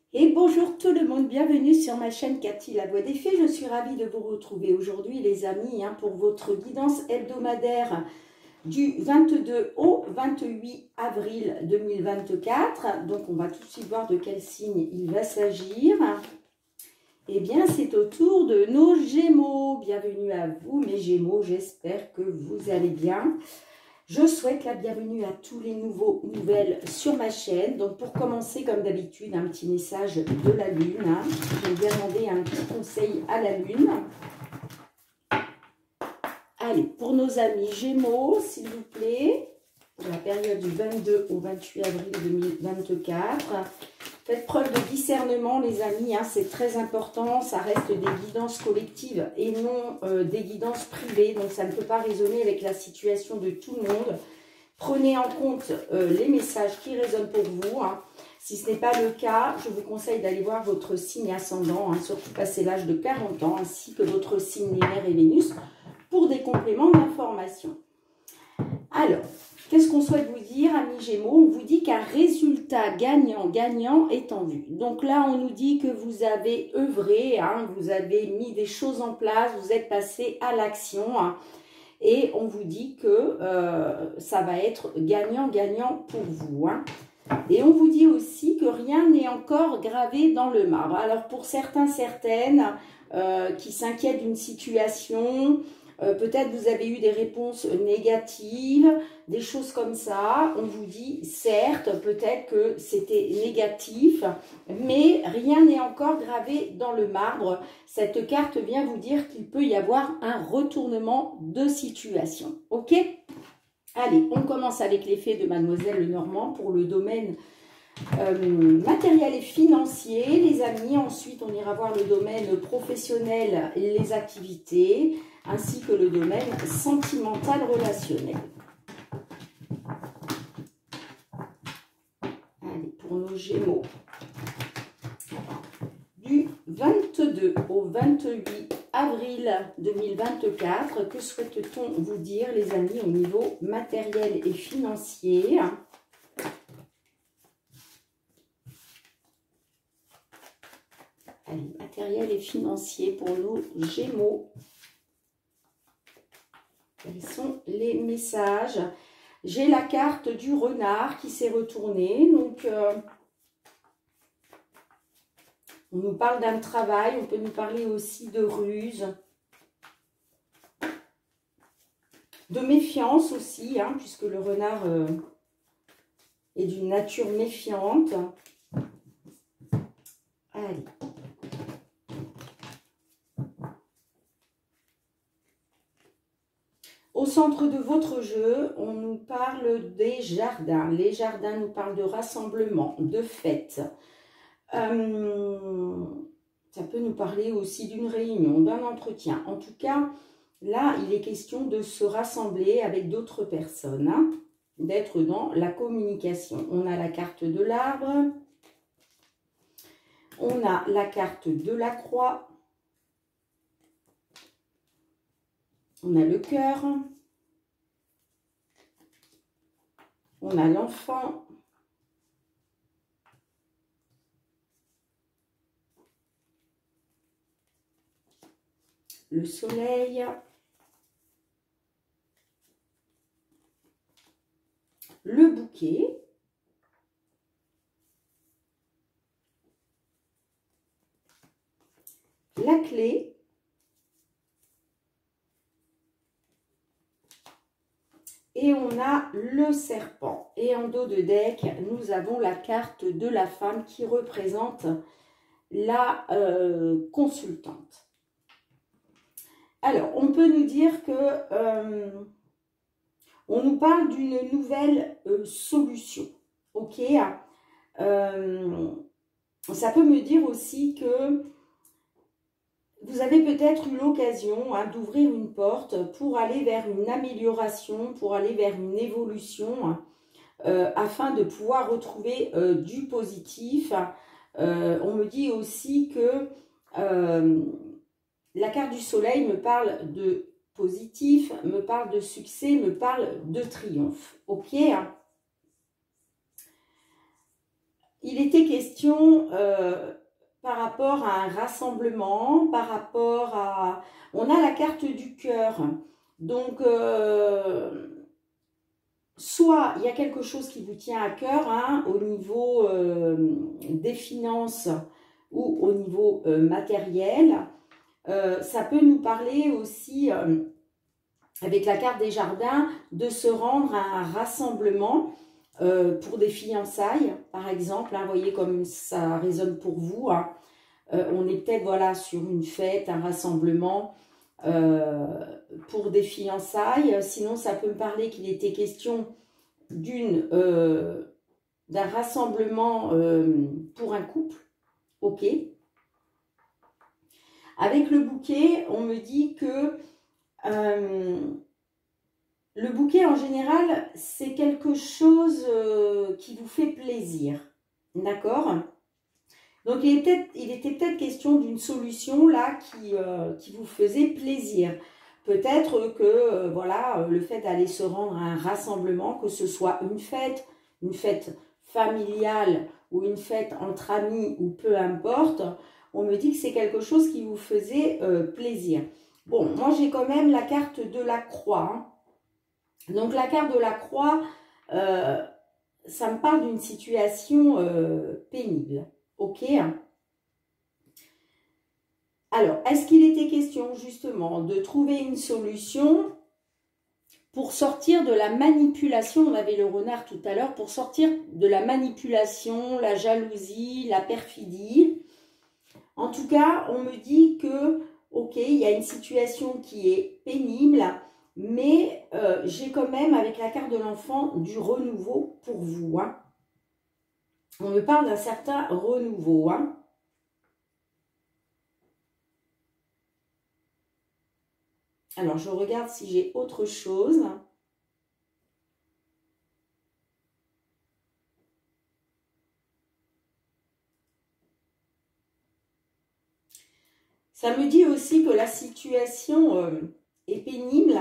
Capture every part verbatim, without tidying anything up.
Et bonjour tout le monde, bienvenue sur ma chaîne Cathy La Voix des Fées. Je suis ravie de vous retrouver aujourd'hui les amis hein, pour votre guidance hebdomadaire du vingt-deux au vingt-huit avril deux mille vingt-quatre. Donc on va tout de suite voir de quel signe il va s'agir. Eh bien c'est au tour de nos Gémeaux. Bienvenue à vous mes Gémeaux, j'espère que vous allez bien. Je souhaite la bienvenue à tous les nouveaux nouvelles sur ma chaîne. Donc pour commencer, comme d'habitude, un petit message de la Lune. Hein. Je vais demander un petit conseil à la Lune. Allez, pour nos amis Gémeaux, s'il vous plaît, pour la période du vingt-deux au vingt-huit avril deux mille vingt-quatre. Faites preuve de discernement, les amis, hein, c'est très important. Ça reste des guidances collectives et non euh, des guidances privées. Donc, ça ne peut pas résonner avec la situation de tout le monde. Prenez en compte euh, les messages qui résonnent pour vous. Hein. Si ce n'est pas le cas, je vous conseille d'aller voir votre signe ascendant, hein, surtout passé l'âge de quarante ans, ainsi que votre signe lunaire et Vénus, pour des compléments d'information. Alors, qu'est-ce qu'on souhaite vous dire, amis Gémeaux? On vous dit qu'un résultat gagnant-gagnant est en vue. Donc là, on nous dit que vous avez œuvré, hein, vous avez mis des choses en place, vous êtes passé à l'action. Hein, et on vous dit que euh, ça va être gagnant-gagnant pour vous. Hein. Et on vous dit aussi que rien n'est encore gravé dans le marbre. Alors pour certains, certaines euh, qui s'inquiètent d'une situation... Euh, peut-être vous avez eu des réponses négatives, des choses comme ça. On vous dit, certes, peut-être que c'était négatif, mais rien n'est encore gravé dans le marbre. Cette carte vient vous dire qu'il peut y avoir un retournement de situation. Ok? Allez, on commence avec l'effet de Mademoiselle Lenormand pour le domaine Euh, matériel et financier, les amis. Ensuite, on ira voir le domaine professionnel et les activités, ainsi que le domaine sentimental relationnel. Allez, pour nos Gémeaux, du vingt-deux au vingt-huit avril deux mille vingt-quatre, que souhaite-t-on vous dire, les amis, au niveau matériel et financier? Allez, matériel et financier pour nos Gémeaux. Quels sont les messages? J'ai la carte du renard qui s'est retournée. Donc, euh, on nous parle d'un travail. On peut nous parler aussi de ruse. De méfiance aussi, hein, puisque le renard euh, est d'une nature méfiante. Allez. Au centre de votre jeu, on nous parle des jardins. Les jardins nous parlent de rassemblement, de fêtes. Euh, ça peut nous parler aussi d'une réunion, d'un entretien. En tout cas, là, il est question de se rassembler avec d'autres personnes, hein, d'être dans la communication. On a la carte de l'arbre, on a la carte de la croix, on a le cœur, on a l'enfant, le soleil, le bouquet, la clé, et on a le serpent. Et en dos de deck, nous avons la carte de la femme qui représente la euh, consultante. Alors, on peut nous dire que euh, on nous parle d'une nouvelle euh, solution. Ok, euh, ça peut me dire aussi que vous avez peut-être eu l'occasion hein, d'ouvrir une porte pour aller vers une amélioration, pour aller vers une évolution, euh, afin de pouvoir retrouver euh, du positif. Euh, on me dit aussi que euh, la carte du soleil me parle de positif, me parle de succès, me parle de triomphe. Ok ? il était question euh, par rapport à un rassemblement, par rapport à... On a la carte du cœur. Donc, euh, soit il y a quelque chose qui vous tient à cœur hein, au niveau euh, des finances ou au niveau euh, matériel. Euh, ça peut nous parler aussi, euh, avec la carte des jardins, de se rendre à un rassemblement euh, pour des fiançailles, par exemple. Hein, vous voyez comme ça résonne pour vous. Hein. Euh, on est peut-être voilà, sur une fête, un rassemblement euh, pour des fiançailles. Sinon, ça peut me parler qu'il était question d'une euh, d'un rassemblement euh, pour un couple. Ok. Avec le bouquet, on me dit que euh, le bouquet, en général, c'est quelque chose euh, qui vous fait plaisir. D'accord? Donc, il, est il était peut-être question d'une solution là qui, euh, qui vous faisait plaisir. Peut-être que euh, voilà, le fait d'aller se rendre à un rassemblement, que ce soit une fête, une fête familiale ou une fête entre amis ou peu importe, on me dit que c'est quelque chose qui vous faisait euh, plaisir. Bon, moi j'ai quand même la carte de la croix. Hein. Donc la carte de la croix, euh, ça me parle d'une situation euh, pénible. Ok. Alors, est-ce qu'il était question justement de trouver une solution pour sortir de la manipulation? On avait le renard tout à l'heure, pour sortir de la manipulation, la jalousie, la perfidie. En tout cas, on me dit que, ok, il y a une situation qui est pénible, mais euh, j'ai quand même, avec la carte de l'enfant, du renouveau pour vous. Hein. On me parle d'un certain renouveau. Hein. Alors, je regarde si j'ai autre chose. Ça me dit aussi que la situation euh, est pénible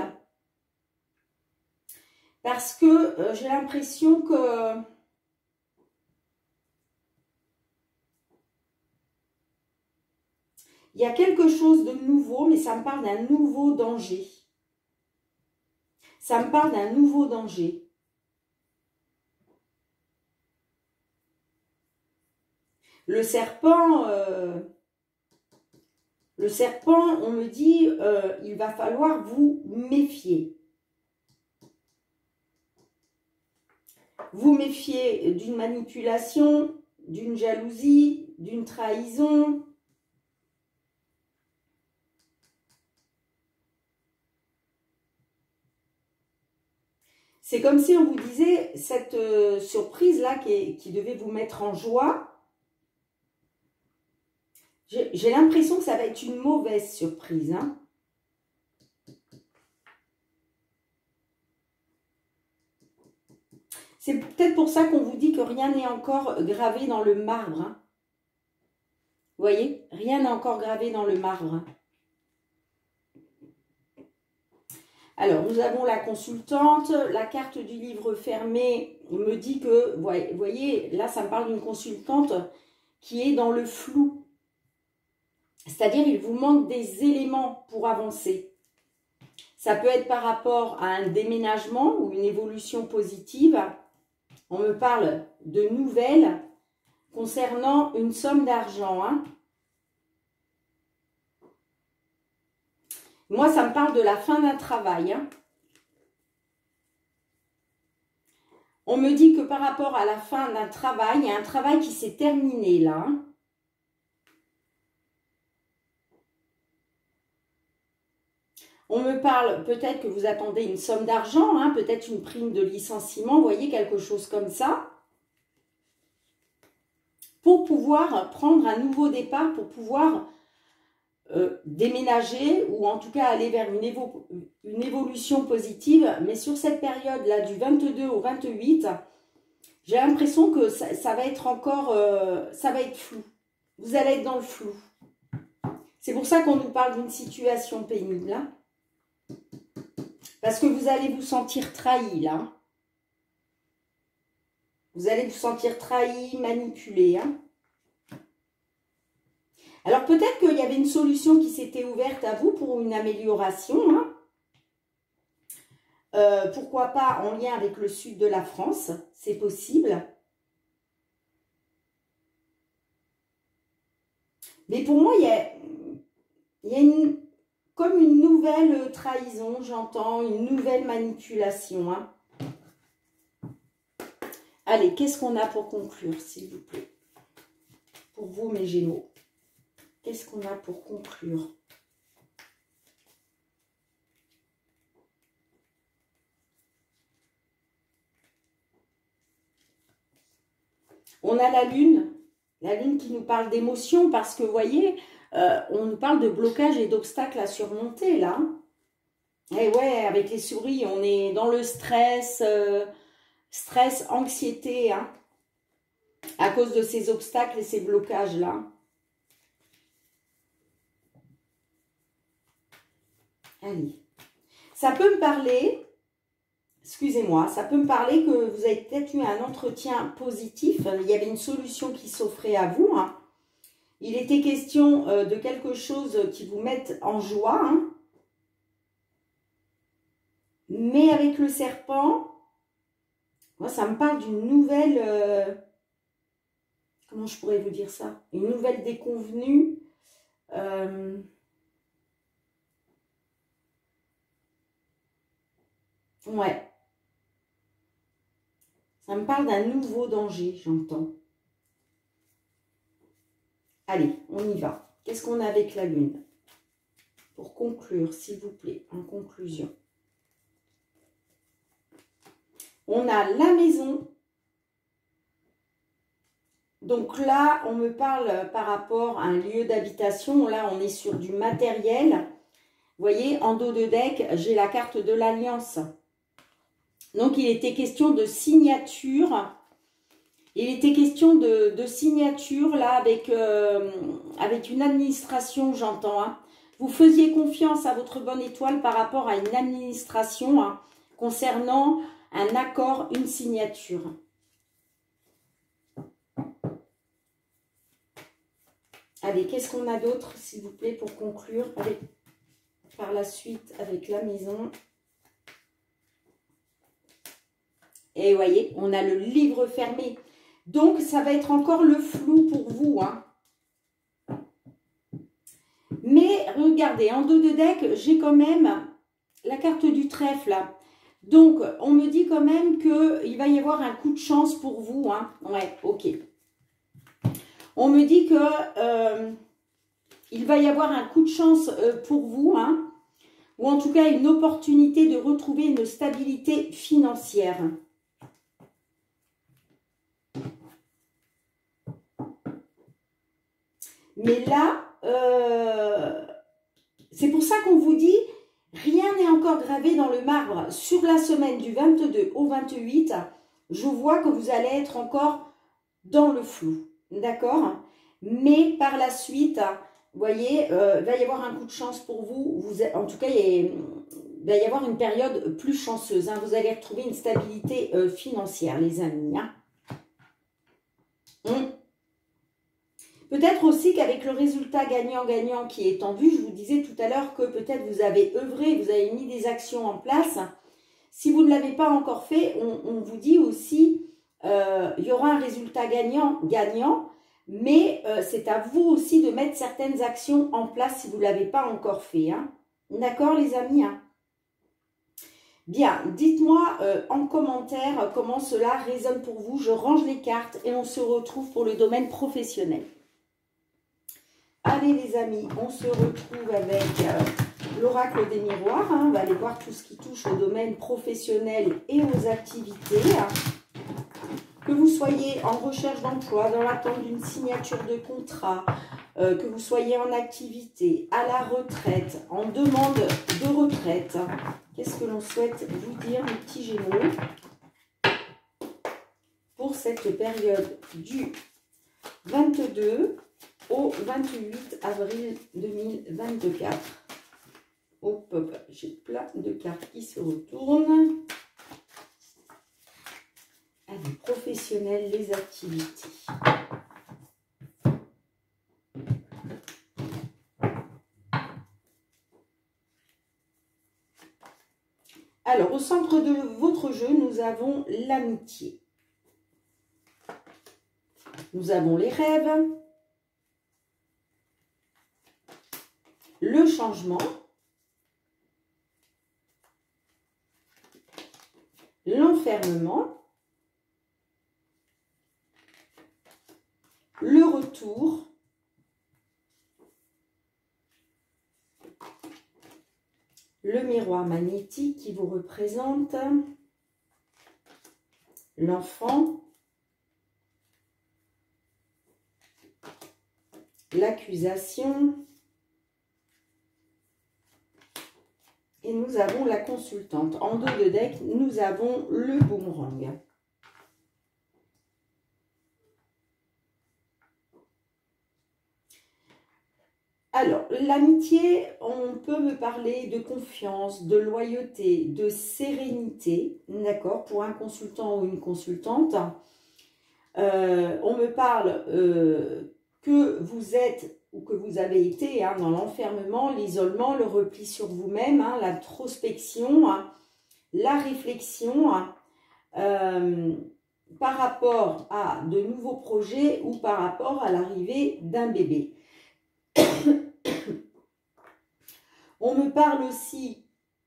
parce que euh, j'ai l'impression que il y a quelque chose de nouveau, mais ça me parle d'un nouveau danger. Ça me parle d'un nouveau danger. Le serpent, euh, le serpent, on me dit, euh, il va falloir vous méfier. Vous méfier d'une manipulation, d'une jalousie, d'une trahison. C'est comme si on vous disait, cette euh, surprise-là qui, qui devait vous mettre en joie, j'ai l'impression que ça va être une mauvaise surprise. Hein. C'est peut-être pour ça qu'on vous dit que rien n'est encore gravé dans le marbre. Hein. Vous voyez, rien n'est encore gravé dans le marbre. Hein. Alors, nous avons la consultante. La carte du livre fermé me dit que, vous voyez, là, ça me parle d'une consultante qui est dans le flou. C'est-à-dire, il vous manque des éléments pour avancer. Ça peut être par rapport à un déménagement ou une évolution positive. On me parle de nouvelles concernant une somme d'argent. Hein. Moi, ça me parle de la fin d'un travail. Hein. On me dit que par rapport à la fin d'un travail, il y a un travail qui s'est terminé là. Hein. On me parle peut-être que vous attendez une somme d'argent, hein, peut-être une prime de licenciement, vous voyez, quelque chose comme ça. Pour pouvoir prendre un nouveau départ, pour pouvoir euh, déménager ou en tout cas aller vers une, évo une évolution positive. Mais sur cette période-là, du vingt-deux au vingt-huit, j'ai l'impression que ça, ça va être encore, euh, ça va être flou. Vous allez être dans le flou. C'est pour ça qu'on nous parle d'une situation pénible. Hein. Parce que vous allez vous sentir trahi là. Vous allez vous sentir trahi, manipulé. Hein. Alors peut-être qu'il y avait une solution qui s'était ouverte à vous pour une amélioration. Hein. Euh, pourquoi pas en lien avec le sud de la France, c'est possible. Mais pour moi, il y a, il y a une, comme une nouvelle trahison, j'entends, une nouvelle manipulation. Hein. Allez, qu'est-ce qu'on a pour conclure, s'il vous plaît? Pour vous, mes Gémeaux. Qu'est-ce qu'on a pour conclure? On a la lune, la lune qui nous parle d'émotions parce que, vous voyez, euh, on nous parle de blocage et d'obstacles à surmonter, là. Et ouais, avec les souris, on est dans le stress, euh, stress, anxiété, hein, à cause de ces obstacles et ces blocages-là. Allez. Ça peut me parler... Excusez-moi, ça peut me parler que vous avez peut-être eu un entretien positif. Il y avait une solution qui s'offrait à vous. Hein. Il était question euh, de quelque chose qui vous mette en joie. Hein. Mais avec le serpent, moi, ça me parle d'une nouvelle... Euh, comment je pourrais vous dire ça? Une nouvelle déconvenue. Euh, ouais. Ça me parle d'un nouveau danger, j'entends. Allez, on y va. Qu'est-ce qu'on a avec la lune? Pour conclure, s'il vous plaît, en conclusion. On a la maison. Donc là, on me parle par rapport à un lieu d'habitation. Là, on est sur du matériel. Vous voyez, en dos de deck, j'ai la carte de l'Alliance. Donc, il était question de signature. Il était question de, de signature, là, avec, euh, avec une administration, j'entends. Hein. Vous faisiez confiance à votre bonne étoile par rapport à une administration hein, concernant un accord, une signature. Allez, qu'est-ce qu'on a d'autre, s'il vous plaît, pour conclure avec, par la suite avec la maison? Et vous voyez, on a le livre fermé. Donc, ça va être encore le flou pour vous. Hein. Mais, regardez, en dos de deck, j'ai quand même la carte du trèfle. Là. Donc, on me dit quand même qu'il va y avoir un coup de chance pour vous. Hein. Ouais, ok. On me dit que euh, il va y avoir un coup de chance euh, pour vous. Hein, ou en tout cas, une opportunité de retrouver une stabilité financière. Mais là, euh, c'est pour ça qu'on vous dit, rien n'est encore gravé dans le marbre. Sur la semaine du vingt-deux au vingt-huit, je vois que vous allez être encore dans le flou. D'accord? Mais par la suite, vous voyez, euh, il va y avoir un coup de chance pour vous. vous en tout cas, il va y avoir une période plus chanceuse. Hein. Vous allez retrouver une stabilité euh, financière, les amis. Hein. Hum. Peut-être aussi qu'avec le résultat gagnant-gagnant qui est en vue, je vous disais tout à l'heure que peut-être vous avez œuvré, vous avez mis des actions en place. Si vous ne l'avez pas encore fait, on, on vous dit aussi, euh, il y aura un résultat gagnant-gagnant, mais euh, c'est à vous aussi de mettre certaines actions en place si vous ne l'avez pas encore fait. Hein. D'accord les amis hein? Bien, dites-moi euh, en commentaire comment cela résonne pour vous. Je range les cartes et on se retrouve pour le domaine professionnel. Allez les amis, on se retrouve avec euh, l'oracle des miroirs. Hein. On va aller voir tout ce qui touche au domaine professionnel et aux activités. Hein. Que vous soyez en recherche d'emploi, dans l'attente d'une signature de contrat, euh, que vous soyez en activité, à la retraite, en demande de retraite. Qu'est-ce que l'on souhaite vous dire, mes petits Gémeaux, pour cette période du vingt-deux au vingt-huit avril deux mille vingt-quatre. Hop, hop, j'ai plein de cartes qui se retournent. Allez, professionnel. professionnel, les activités. Alors, au centre de votre jeu, nous avons l'amitié. Nous avons les rêves, le changement, l'enfermement, le retour, le miroir magnétique qui vous représente, l'enfant, l'accusation, et nous avons la consultante. En dos de deck, nous avons le boomerang. Alors, l'amitié, on peut me parler de confiance, de loyauté, de sérénité, d'accord, pour un consultant ou une consultante. Euh, on me parle euh, que vous êtes ou que vous avez été hein, dans l'enfermement, l'isolement, le repli sur vous-même, hein, l'introspection, hein, la réflexion hein, euh, par rapport à de nouveaux projets ou par rapport à l'arrivée d'un bébé. On me parle aussi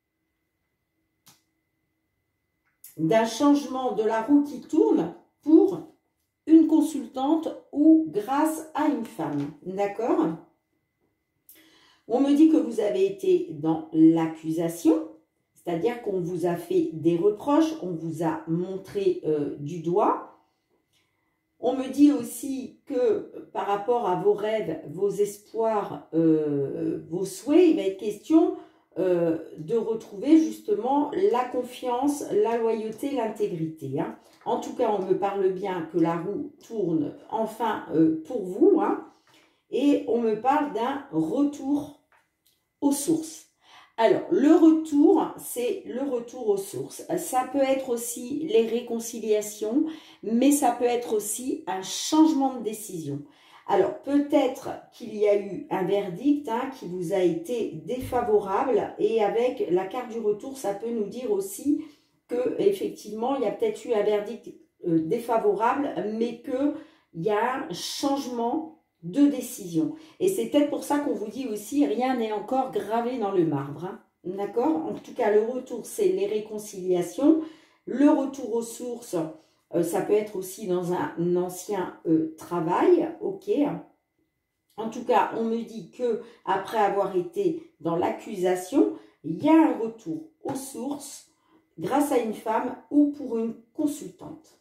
d'un changement de la roue qui tourne pour une consultante ou grâce à une femme. D'accord? On me dit que vous avez été dans l'accusation, c'est-à-dire qu'on vous a fait des reproches, on vous a montré euh, du doigt. On me dit aussi que par rapport à vos rêves, vos espoirs, euh, vos souhaits, il va être question euh, de retrouver justement la confiance, la loyauté, l'intégrité. Hein. En tout cas, on me parle bien que la roue tourne enfin euh, pour vous. Hein, et on me parle d'un retour aux sources. Alors, le retour, c'est le retour aux sources. Ça peut être aussi les réconciliations, mais ça peut être aussi un changement de décision. Alors, peut-être qu'il y a eu un verdict hein, qui vous a été défavorable et avec la carte du retour, ça peut nous dire aussi que effectivement, il y a peut-être eu un verdict euh, défavorable, mais qu'il y a un changement de décision. Et c'est peut-être pour ça qu'on vous dit aussi, rien n'est encore gravé dans le marbre. Hein. D'accord? En tout cas, le retour, c'est les réconciliations. Le retour aux sources, euh, ça peut être aussi dans un, un ancien euh, travail. Ok. En tout cas, on me dit que après avoir été dans l'accusation, il y a un retour aux sources grâce à une femme ou pour une consultante.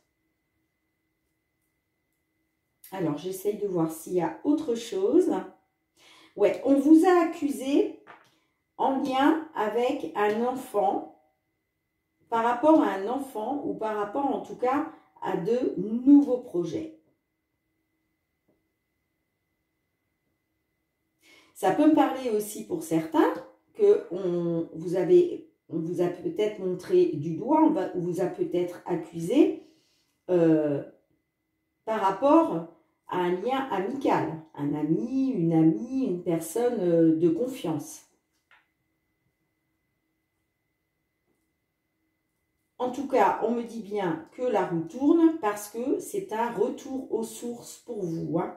Alors, j'essaye de voir s'il y a autre chose. Ouais, on vous a accusé en lien avec un enfant, par rapport à un enfant ou par rapport en tout cas à de nouveaux projets. Ça peut me parler aussi pour certains que on vous, avez, on vous a peut-être montré du doigt, on, va, on vous a peut-être accusé euh, par rapport à un lien amical, un ami, une amie, une personne de confiance. En tout cas, on me dit bien que la roue tourne parce que c'est un retour aux sources pour vous. Hein.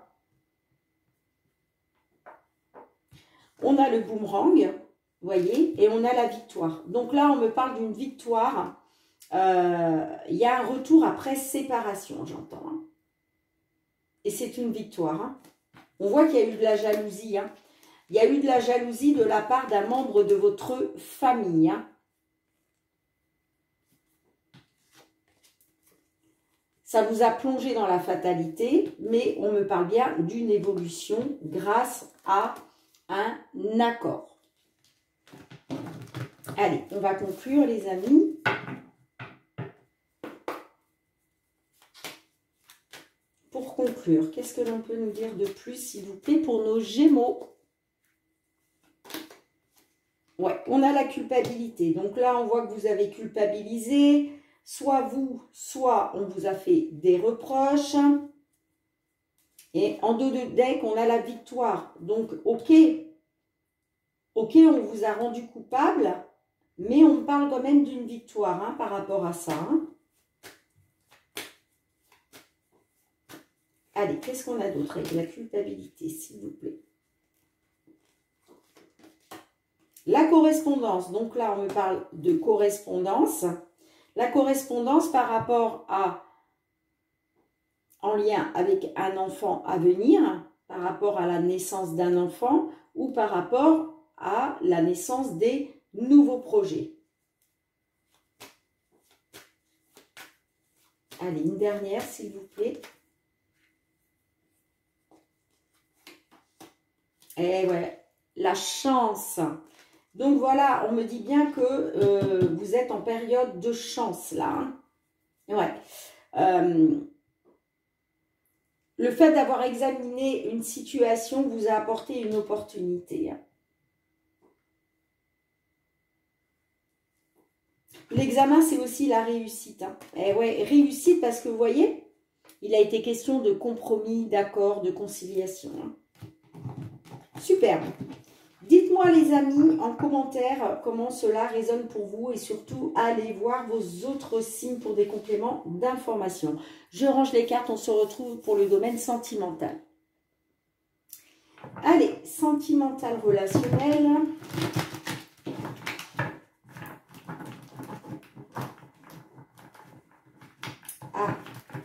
On a le boomerang, vous voyez, et on a la victoire. Donc là, on me parle d'une victoire. Euh, il y a un retour après séparation, j'entends. Hein. Et c'est une victoire. Hein. On voit qu'il y a eu de la jalousie. Hein. Il y a eu de la jalousie de la part d'un membre de votre famille. Hein. Ça vous a plongé dans la fatalité, mais on me parle bien d'une évolution grâce à un accord. Allez, on va conclure les amis. Pour conclure, qu'est-ce que l'on peut nous dire de plus, s'il vous plaît, pour nos Gémeaux? Ouais, on a la culpabilité. Donc là, on voit que vous avez culpabilisé. soit vous, soit on vous a fait des reproches. Et en dos de deck, on a la victoire. Donc, ok, ok, on vous a rendu coupable, mais on parle quand même d'une victoire hein, par rapport à ça. Hein. Allez, qu'est-ce qu'on a d'autre avec la culpabilité, s'il vous plaît? La correspondance. Donc là, on me parle de correspondance. La correspondance par rapport à, en lien avec un enfant à venir, par rapport à la naissance d'un enfant ou par rapport à la naissance des nouveaux projets. Allez, une dernière, s'il vous plaît. Eh ouais, la chance. Donc voilà, on me dit bien que euh, vous êtes en période de chance là. Hein. Ouais. Euh, le fait d'avoir examiné une situation vous a apporté une opportunité. Hein. L'examen, c'est aussi la réussite. Hein. Eh ouais, réussite parce que vous voyez, il a été question de compromis, d'accord, de conciliation. Hein. Super. Dites-moi les amis en commentaire comment cela résonne pour vous et surtout allez voir vos autres signes pour des compléments d'information. Je range les cartes, on se retrouve pour le domaine sentimental. Allez, sentimental relationnel. Ah.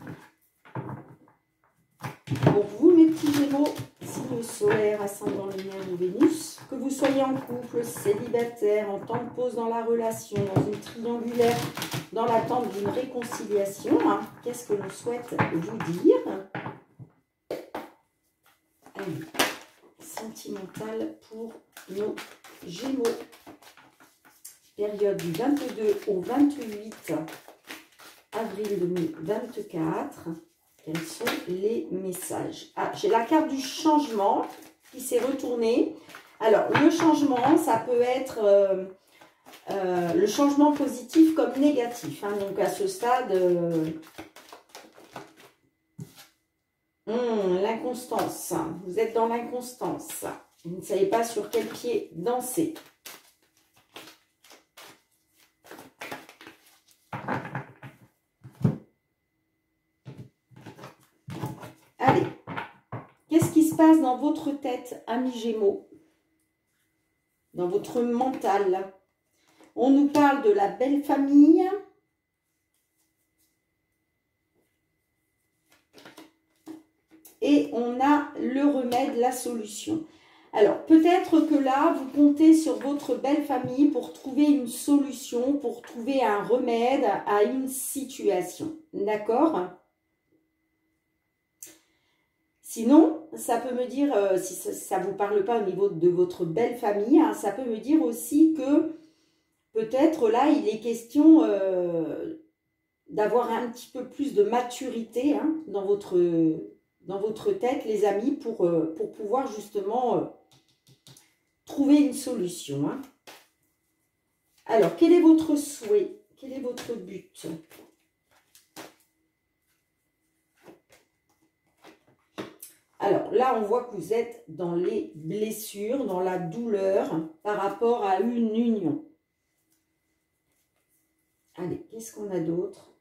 Pour vous mes petits Gémeaux, signe solaire, ascendant lumière ou Vénus, que vous soyez en couple, célibataire, en temps de pause dans la relation, dans une triangulaire, dans l'attente d'une réconciliation, hein, qu'est-ce que l'on souhaite vous dire? Allez, sentimental pour nos Gémeaux. Période du vingt-deux au vingt-huit avril deux mille vingt-quatre. Quels sont les messages? Ah, j'ai la carte du changement qui s'est retournée. Alors, le changement, ça peut être euh, euh, le changement positif comme négatif. Hein. Donc, à ce stade, euh, hum, l'inconstance. Vous êtes dans l'inconstance. Vous ne savez pas sur quel pied danser. Allez, qu'est-ce qui se passe dans votre tête, amis Gémeaux? Dans votre mental? On nous parle de la belle famille. Et on a le remède, la solution. Alors, peut-être que là, vous comptez sur votre belle famille pour trouver une solution, pour trouver un remède à une situation. D'accord ? Sinon, ça peut me dire, euh, si ça ne vous parle pas au niveau de votre belle famille, hein, ça peut me dire aussi que peut-être là, il est question euh, d'avoir un petit peu plus de maturité hein, dans, votre, dans votre tête, les amis, pour, euh, pour pouvoir justement euh, trouver une solution. Hein. Alors, quel est votre souhait? Quel est votre but? Alors là, on voit que vous êtes dans les blessures, dans la douleur par rapport à une union. Allez, qu'est-ce qu'on a d'autre?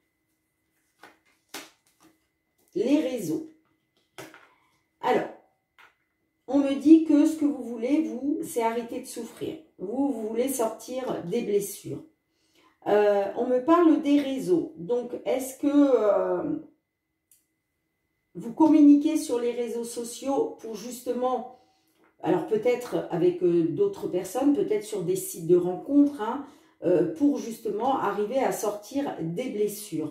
Les réseaux. Alors, on me dit que ce que vous voulez, vous, c'est arrêter de souffrir. Vous, vous voulez sortir des blessures. Euh, on me parle des réseaux. Donc, est-ce que... Euh, vous communiquez sur les réseaux sociaux pour justement, alors peut-être avec euh, d'autres personnes, peut-être sur des sites de rencontres, hein, euh, pour justement arriver à sortir des blessures.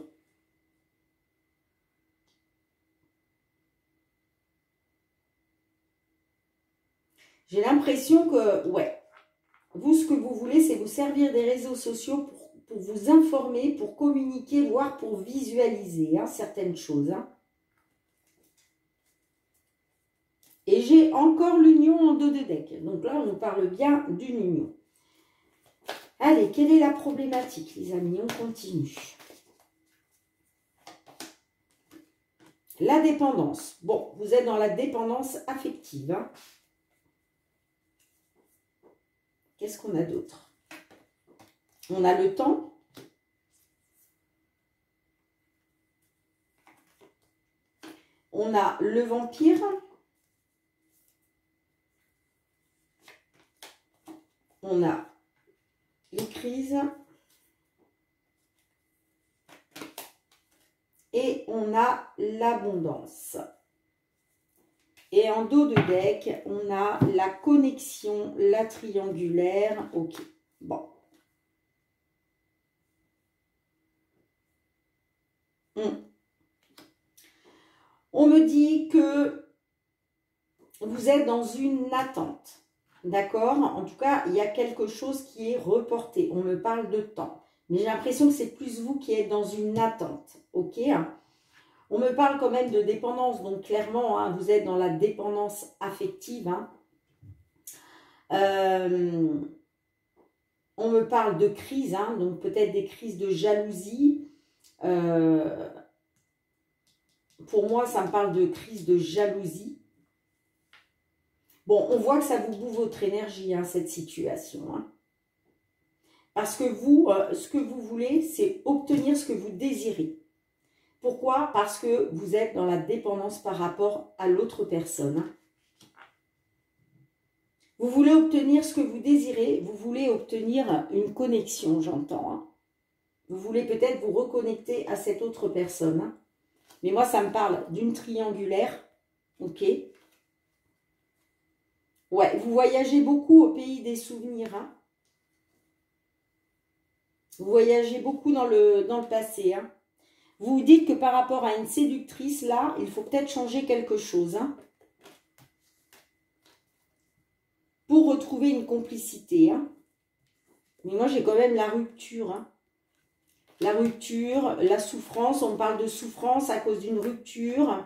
J'ai l'impression que, ouais, vous, ce que vous voulez, c'est vous servir des réseaux sociaux pour, pour vous informer, pour communiquer, voire pour visualiser hein, certaines choses, hein. Et j'ai encore l'union en dos de deck. Donc là, on nous parle bien d'une union. Allez, quelle est la problématique, les amis? On continue. La dépendance. Bon, vous êtes dans la dépendance affective. Hein. Qu'est-ce qu'on a d'autre? On a le temps. On a le vampire. On a les crises. Et on a l'abondance. Et en dos de deck, on a la connexion, la triangulaire. Ok, bon. Hum. On me dit que vous êtes dans une attente. D'accord? En tout cas, il y a quelque chose qui est reporté. On me parle de temps. Mais j'ai l'impression que c'est plus vous qui êtes dans une attente. Ok? On me parle quand même de dépendance. Donc, clairement, hein, vous êtes dans la dépendance affective. Hein. Euh, on me parle de crise. Hein, donc, peut-être des crises de jalousie. Euh, pour moi, ça me parle de crise de jalousie. Bon, on voit que ça vous bouffe votre énergie, hein, cette situation. Hein. Parce que vous, euh, ce que vous voulez, c'est obtenir ce que vous désirez. Pourquoi? Parce que vous êtes dans la dépendance par rapport à l'autre personne. Vous voulez obtenir ce que vous désirez, vous voulez obtenir une connexion, j'entends. Hein. Vous voulez peut-être vous reconnecter à cette autre personne. Hein. Mais moi, ça me parle d'une triangulaire. Ok. Ouais, vous voyagez beaucoup au pays des souvenirs. Hein. Vous voyagez beaucoup dans le, dans le passé. Hein. Vous vous dites que par rapport à une séductrice, là, il faut peut-être changer quelque chose. Hein, pour retrouver une complicité. Hein. Mais moi, j'ai quand même la rupture. Hein. La rupture, la souffrance. On parle de souffrance à cause d'une rupture.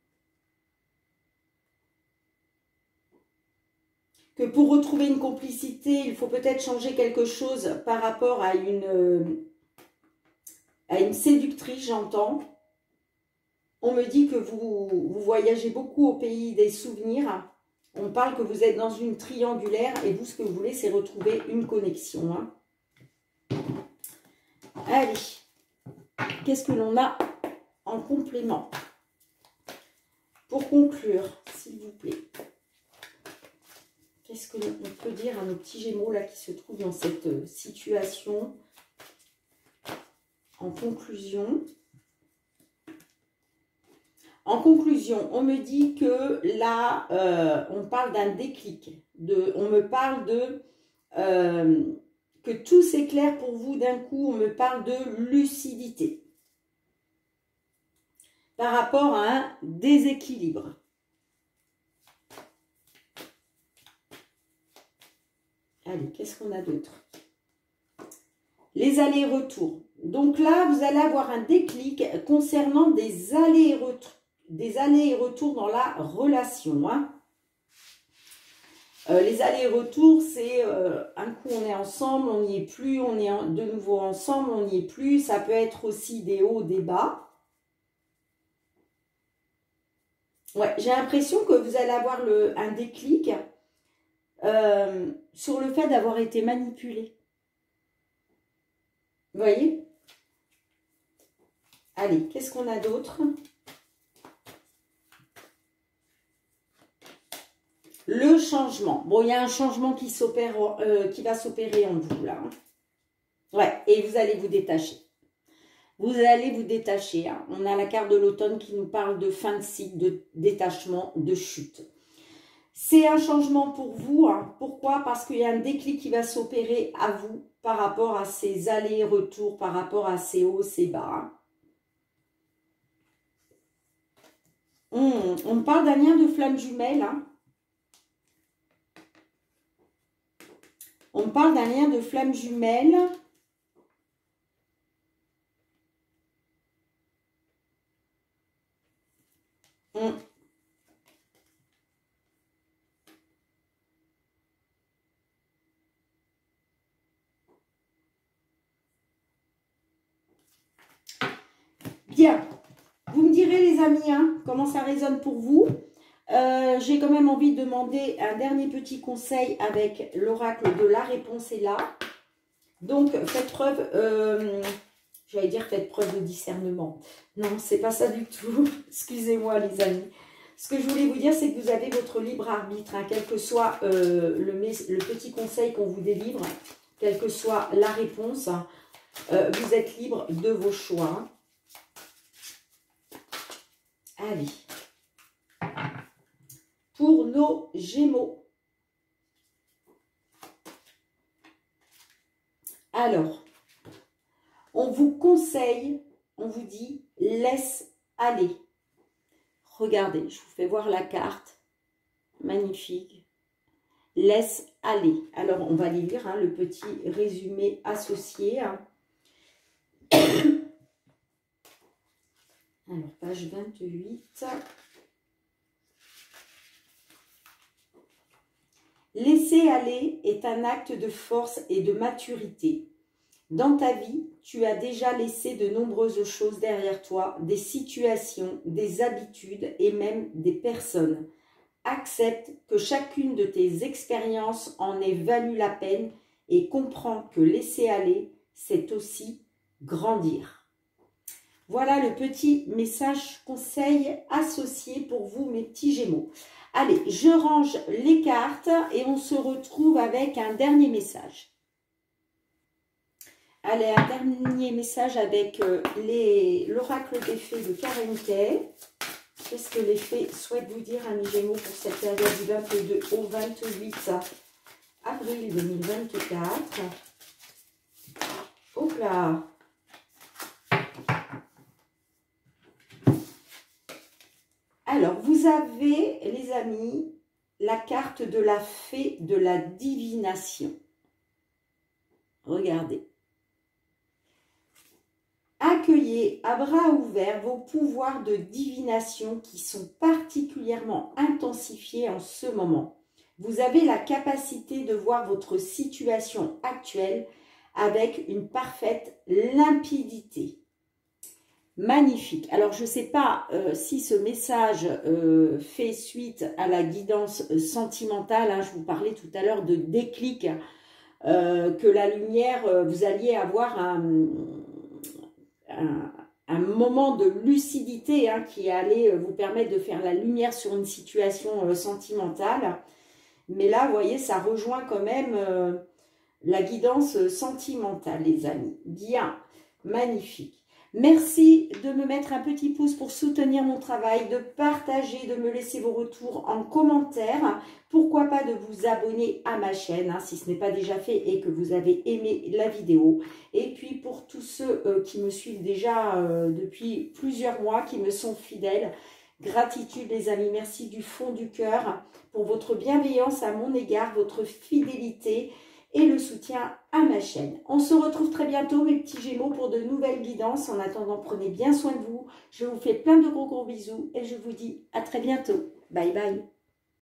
Que pour retrouver une complicité, il faut peut-être changer quelque chose par rapport à une, euh, à une séductrice, j'entends. On me dit que vous, vous voyagez beaucoup au pays des souvenirs. On parle que vous êtes dans une triangulaire et vous, ce que vous voulez, c'est retrouver une connexion. Hein. Allez, qu'est-ce que l'on a en complément? Pour conclure, s'il vous plaît. Qu'est-ce que l'on peut dire à nos petits Gémeaux là qui se trouvent dans cette situation? En conclusion, en conclusion, on me dit que là, euh, on parle d'un déclic. De, on me parle de euh, que tout s'éclaire pour vous d'un coup. On me parle de lucidité par rapport à un déséquilibre. Allez, qu'est-ce qu'on a d'autre? Les allers-retours. Donc là, vous allez avoir un déclic concernant des allers-retours, des allers-retours dans la relation. Hein. Euh, les allers-retours, c'est euh, un coup on est ensemble, on n'y est plus, on est en, de nouveau ensemble, on n'y est plus. Ça peut être aussi des hauts, des bas. Ouais, j'ai l'impression que vous allez avoir le, un déclic euh, sur le fait d'avoir été manipulé. Vous voyez? Allez, qu'est-ce qu'on a d'autre? Le changement. Bon, il y a un changement qui s'opère, euh, qui va s'opérer en vous, là. Hein. Ouais, et vous allez vous détacher. Vous allez vous détacher. Hein. On a la carte de l'automne qui nous parle de fin de cycle, de détachement, de chute. C'est un changement pour vous. Hein. Pourquoi? Parce qu'il y a un déclic qui va s'opérer à vous par rapport à ces allers-retours, par rapport à ces hauts, ces bas. Hein. Hum, on parle d'un lien de flamme jumelle. Hein. On parle d'un lien de flamme jumelle. Hum. Bien. Vous me direz suivez les amis, hein, comment ça résonne pour vous. Euh, J'ai quand même envie de demander un dernier petit conseil avec l'oracle de la réponse est là. Donc, faites preuve, euh, j'allais dire faites preuve de discernement. Non, c'est pas ça du tout. Excusez-moi les amis. Ce que je voulais vous dire, c'est que vous avez votre libre arbitre, hein, quel que soit euh, le, le petit conseil qu'on vous délivre, quelle que soit la réponse, euh, vous êtes libre de vos choix. Allez. Pour nos Gémeaux. Alors, on vous conseille, on vous dit, laisse aller. Regardez, je vous fais voir la carte. Magnifique. Laisse aller. Alors, on va lire hein, le petit résumé associé. Hein. Alors, page vingt-huit. Laisser aller est un acte de force et de maturité. Dans ta vie, tu as déjà laissé de nombreuses choses derrière toi, des situations, des habitudes et même des personnes. Accepte que chacune de tes expériences en ait valu la peine et comprends que laisser aller, c'est aussi grandir. Voilà le petit message conseil associé pour vous, mes petits Gémeaux. Allez, je range les cartes et on se retrouve avec un dernier message. Allez, un dernier message avec euh, l'oracle des fées de Karen Kay. Qu'est-ce que les fées souhaitent vous dire, amis Gémeaux, pour cette période du vingt-deux au vingt-huit avril deux mille vingt-quatre. Hop là! Alors, vous avez, les amis, la carte de la fée de la divination. Regardez. Accueillez à bras ouverts vos pouvoirs de divination qui sont particulièrement intensifiés en ce moment. Vous avez la capacité de voir votre situation actuelle avec une parfaite limpidité. Magnifique. Alors, je ne sais pas euh, si ce message euh, fait suite à la guidance euh, sentimentale. Hein, je vous parlais tout à l'heure de déclic, euh, que la lumière, euh, vous alliez avoir un, un, un moment de lucidité hein, qui allait vous permettre de faire la lumière sur une situation euh, sentimentale. Mais là, vous voyez, ça rejoint quand même euh, la guidance sentimentale, les amis. Bien, magnifique. Merci de me mettre un petit pouce pour soutenir mon travail, de partager, de me laisser vos retours en commentaire. Pourquoi pas de vous abonner à ma chaîne, hein, si ce n'est pas déjà fait et que vous avez aimé la vidéo. Et puis pour tous ceux euh, qui me suivent déjà euh, depuis plusieurs mois, qui me sont fidèles, gratitude les amis, merci du fond du cœur pour votre bienveillance à mon égard, votre fidélité et le soutien à ma chaîne. On se retrouve très bientôt, mes petits Gémeaux, pour de nouvelles guidances. En attendant, prenez bien soin de vous. Je vous fais plein de gros gros bisous et je vous dis à très bientôt. Bye bye.